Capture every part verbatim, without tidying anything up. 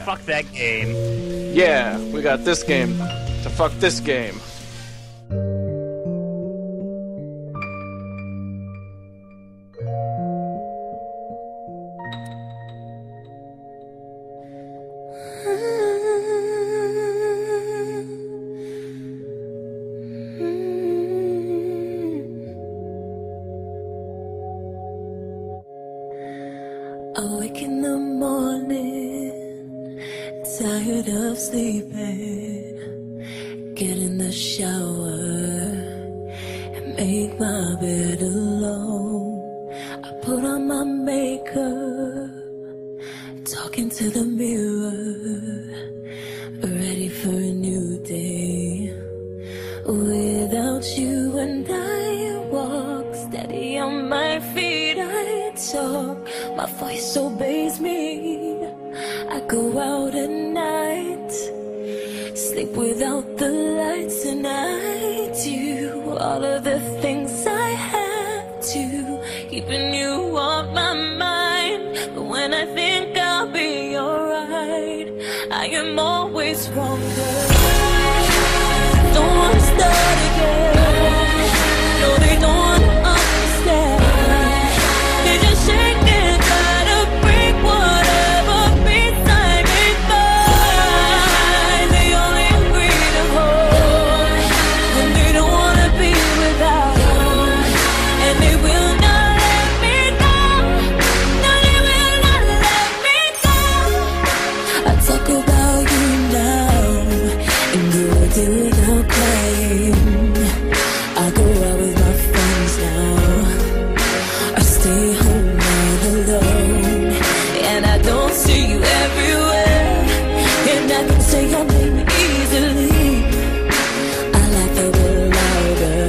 Yeah. Fuck that game. Yeah, we got this game to fuck this game. Awake in the morning, tired of sleeping. Get in the shower and make my bed alone. I put on my makeup, talking to the mirror, ready for a new day. Without you and I walk steady on my feet, I talk. My voice obeys me. I go out at night, sleep without the lights, and I do all of the things I have to, keeping you on my mind. But when I think I'll be alright, I am always wrong. Don't wanna start again. No, they don't wanna understand. They just shake and try to break whatever peace I may find. They only agree to hold, and they don't wanna be without. And they will not let me go. No, they will not let me go. I talk about you now, and do I do without crying. I go out with my friends now, I stay home all alone, and I don't see you everywhere, and I can say your name easily. I laugh a bit louder.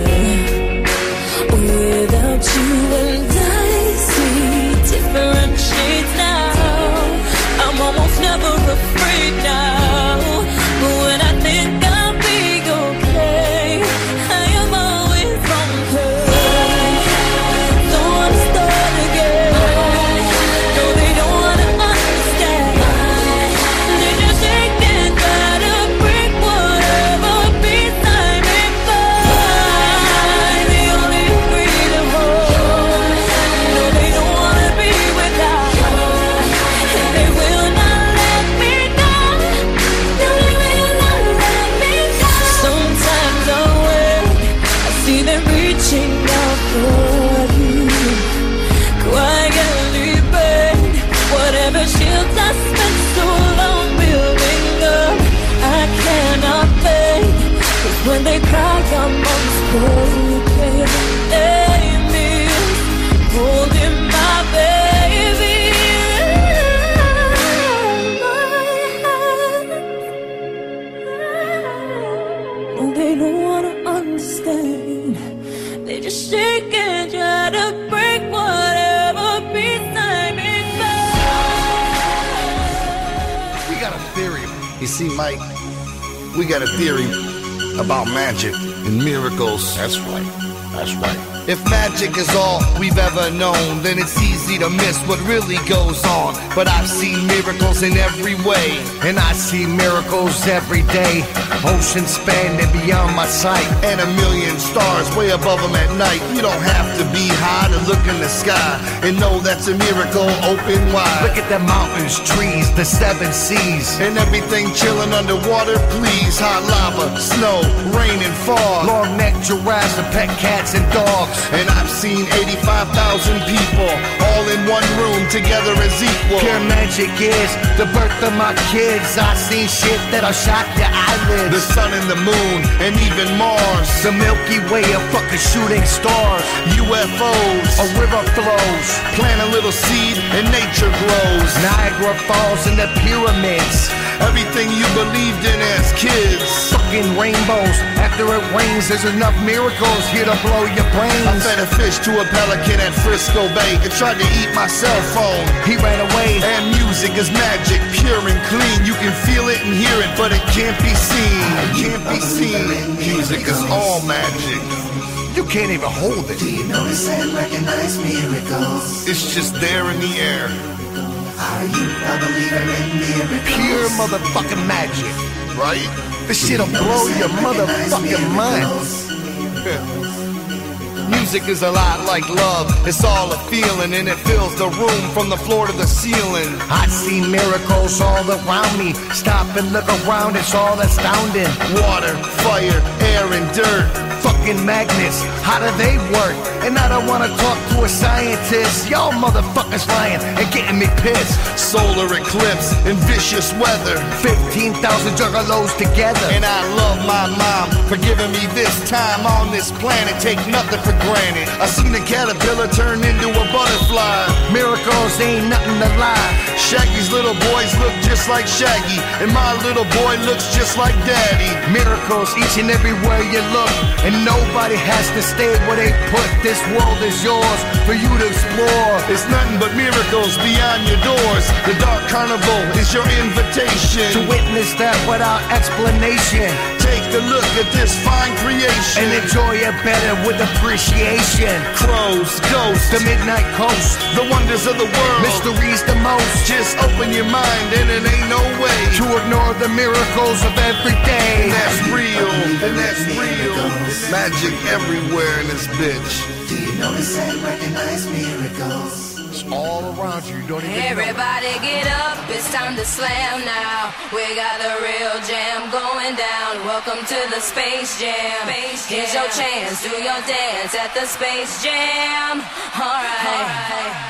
Without you and I see different shades now. I'm almost never afraid now, but when I think I'll be okay, I am always wrong. Don't wanna start again. No, they don't wanna understand. They just shake and try to break whatever peace I may find. They only agree to hold. No, they don't wanna be without. And they will not let me go. No, they will not let me go. Sometimes I wake, I see them reaching out for you, quietly bend whatever shields I spent so long building up. I cannot fake, 'cause when they cry, I'm unspoken. They miss holding my baby in my hand. No, they don't wanna understand. They just shake and try to break whatever peace I may find. We got a theory. You see, Mike, we got a theory about magic and miracles. That's right. That's right. If magic is all we've ever known, then it's easy to miss what really goes on. But I've seen miracles in every way, and I see miracles every day. Oceans spanning beyond my sight, and a million stars way above them at night. You don't have to be high to look in the sky and know that's a miracle open wide. Look at the mountains, trees, the seven seas, and everything chilling underwater, please. Hot lava, snow, rain and fog, long-necked giraffes and pet cats and dogs. And I've seen eighty-five thousand people all in one room together as equal. Pure magic is the birth of my kids. I've seen shit that'll shock your eyelids. The sun and the moon and even Mars, the Milky Way of fucking shooting stars. U F Os, a river flows, plant a little seed and nature grows. Niagara Falls and the pyramids, everything you believed in as kids. Fucking rainbows, after it rains there's enough miracles here to blow your brains. I fed a fish to a pelican at Frisco Bay. It tried to eat my cell phone, he ran away. And music is magic, pure and clean. You can feel it and hear it, but it can't be seen. It can't be seen. Music is all magic. You can't even hold it. Do you notice and recognize miracles? It's just there in the air. Are you a believer in miracles? Pure motherfucking magic, right? This shit'll blow your motherfucking mind. Music is a lot like love. It's all a feeling, and it fills the room from the floor to the ceiling. I see miracles all around me. Stop and look around, it's all astounding. Water, fire, air, and dirt. Fucking magnets, how do they work? And I don't wanna talk to a scientist. Y'all motherfuckers lying and getting me pissed. Solar eclipse and vicious weather. fifteen thousand juggalos together. And I love my mom for giving me this time on this planet. Take nothing for granted. I seen a caterpillar turn into a butterfly. Miracles ain't nothing to lie. Shaggy's little boys look just like Shaggy, and my little boy looks just like Daddy. Miracles each and everywhere you look, and nobody has to stay where they put. This world is yours for you to explore. It's nothing but miracles beyond your doors. The Dark Carnival is your invitation to witness that without explanation. Take a look at this fine creation and enjoy it better with appreciation. Crows, ghosts, the midnight coast, the wonders of the world, mysteries the most. Just open your mind and it ain't no way to ignore the miracles of every day. And that's real, and that's real. Magic everywhere in this bitch. Do you notice and recognize miracles? It's all around you, you don't even Everybody know. get up, it's time to slam now. We got the real jam going down. Welcome to the Space Jam. Here's your chance, do your dance at the Space Jam. Alright. All right.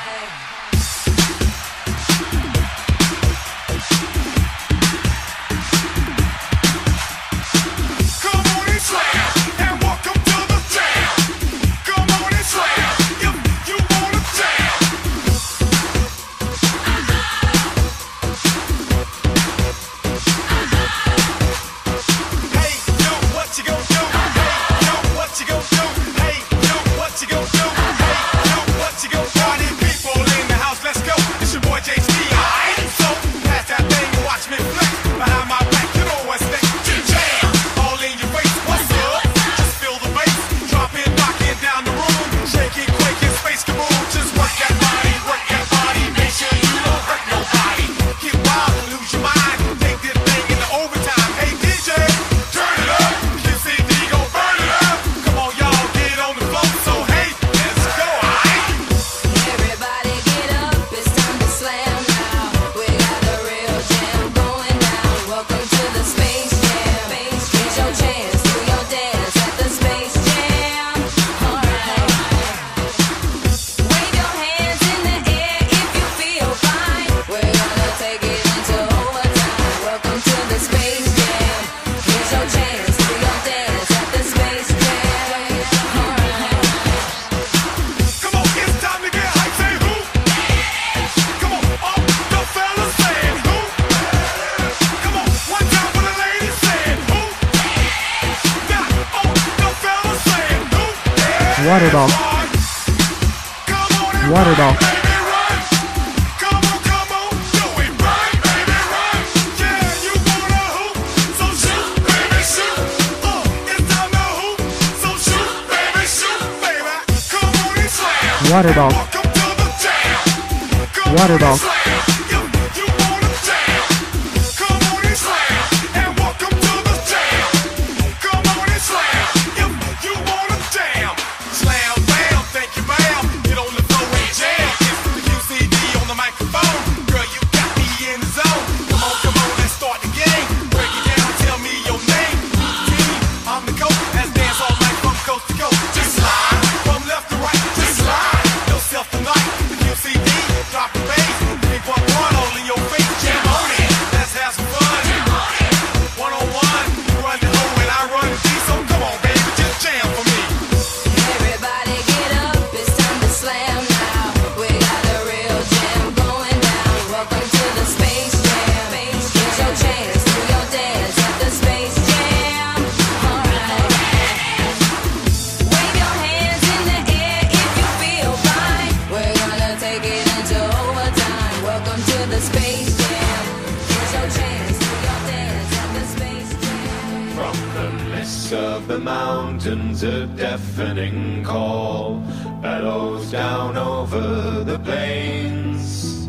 Water dog. Water dog. Water dog. Water dog. Of the mountains, a deafening call bellows down over the plains.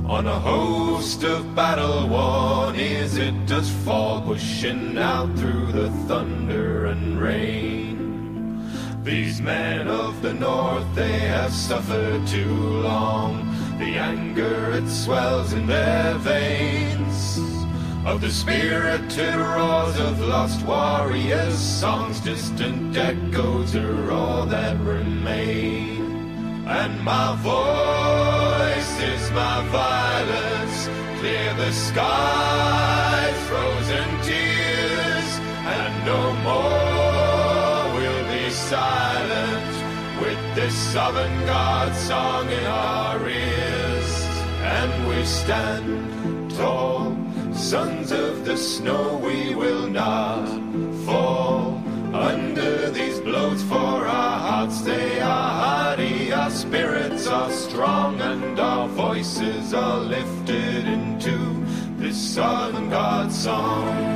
On a host of battle worn, is it does fall pushing out through the thunder and rain. These men of the north, they have suffered too long. The anger, it swells in their veins. Of the spirited roars of lost warriors, songs, distant echoes are all that remain. And my voice is my violence, clear the sky, frozen tears, and no more will be silent with this avant-garde song in our ears. And we stand tall, sons of the snow, we will not fall under these blows, for our hearts they are hardy, our spirits are strong, and our voices are lifted into this avant-garde song.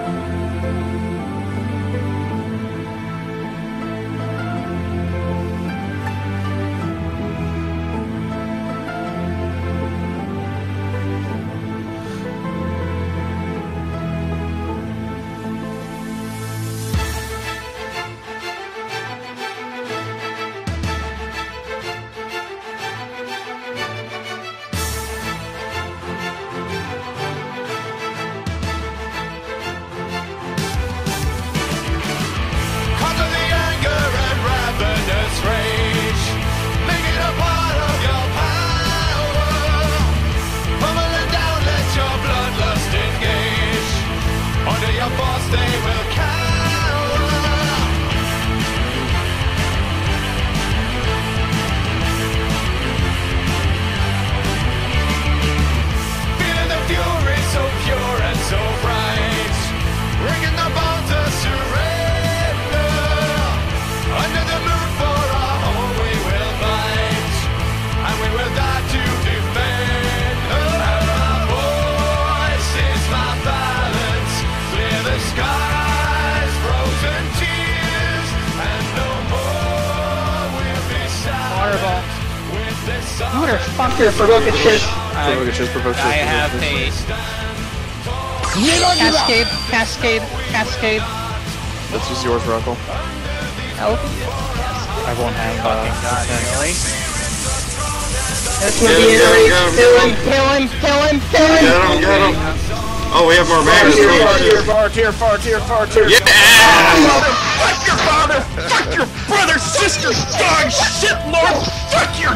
Motherfucker, provocative. Provocative, provocative. I have haste. Cascade, cascade, cascade. This is yours, Ruckle. Help. I won't have uh, God, really? That's Get him, get him, kill him, kill him, kill him, kill him! Get him, get him! Oh, we have more mags too. Far tier, far tier, far tier. Yeah! Fuck your father! Fuck your brother, sister, dog, shit, lord! Fuck your...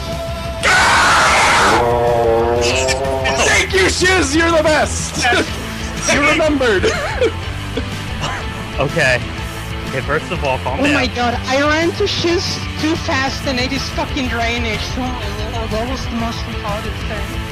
Thank you, Shiz! You're the best! You remembered! Okay. Okay, first of all, calm oh down. Oh my god, I ran to Shiz too fast and it is fucking drainage. Oh my lord, that was the most retarded thing.